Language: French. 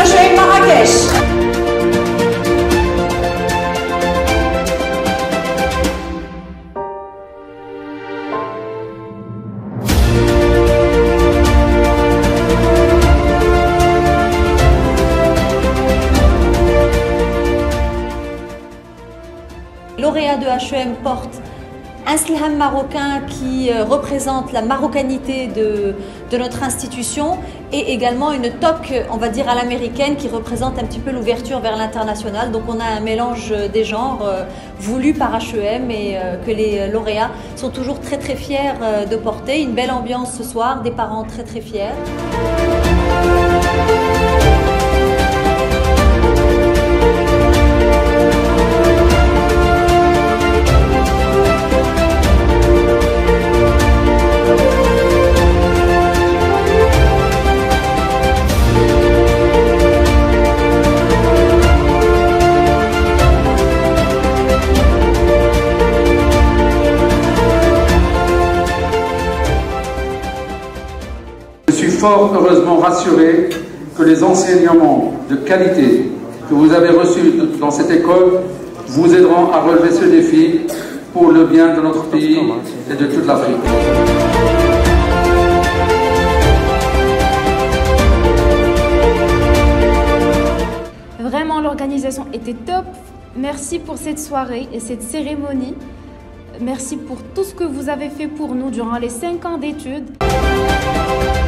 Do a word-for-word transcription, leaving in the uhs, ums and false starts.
H E M Marrakech. Lauréat de H E M porte un sliham marocain qui représente la marocanité de, de notre institution et également une toque, on va dire, à l'américaine qui représente un petit peu l'ouverture vers l'international. Donc on a un mélange des genres euh, voulu par H E M et euh, que les lauréats sont toujours très très fiers euh, de porter. Une belle ambiance ce soir, des parents très très fiers. Je suis fort heureusement rassuré que les enseignements de qualité que vous avez reçus dans cette école vous aideront à relever ce défi pour le bien de notre pays et de toute l'Afrique. Vraiment, l'organisation était top. Merci pour cette soirée et cette cérémonie. Merci pour tout ce que vous avez fait pour nous durant les cinq ans d'études.